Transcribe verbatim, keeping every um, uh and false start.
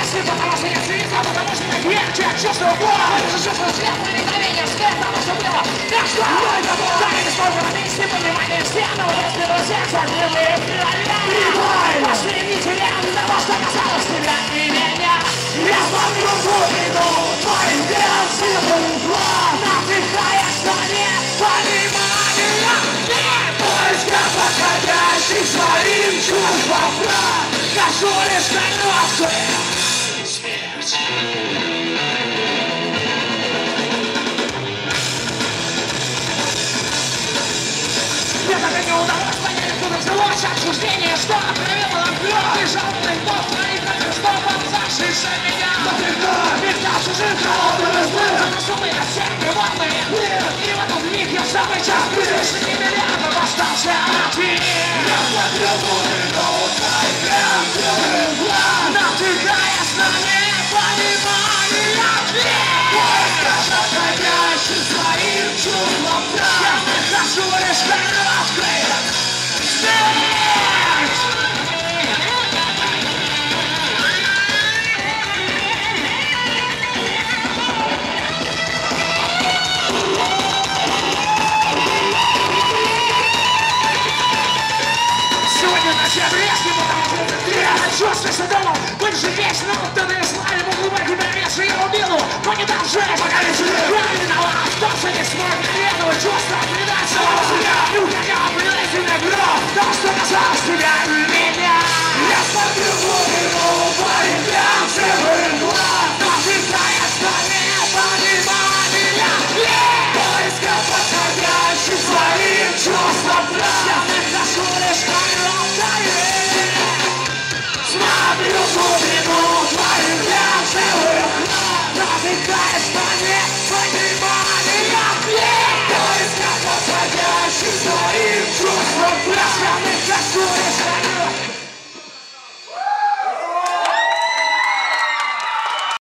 если потому что нет света, потому что нет верки, я чувствую боль. Это же чувство света, мгновение, свет того, что было. Я что? Да, это сколько на месте, понимание стены, разбило сердце, гневные реалии. Пошли не теряем того, что касалось тебя и меня. Я смотрю в глубину твоих дел, силу план. Отдыхаешь, но нет понимания. Нет поиска подходящих своим чувствам прав. Хожу лишь на мертвых. Смерть. Мне так и не удалось понять, откуда взялось отчуждение, что отравило огнем. Ты жалобный бог твоих родных, что подзавшийся меня. Ведь на чужих холодных размыл, заносумые осенние волны. И в этот миг я в самый час призрачных среди миллиардов остался один. Я смотрю в глубину твоих красивых глаз. Натыкаясь на непонимание ответ. Поиска подходящих своим чувством прав. Я нахожу лишь мертвых. Смерть! Сегодня ночь я резкий, потому что я чувствую, что дома больше весь, но кто-то из славы был глубокий перевес, и я убил его, но не дал жить, пока не сидел. Я виноват, кто же не смог наверного чувства передать самого себя. И уходя, приносит мне гроб, то, что касалось тебя.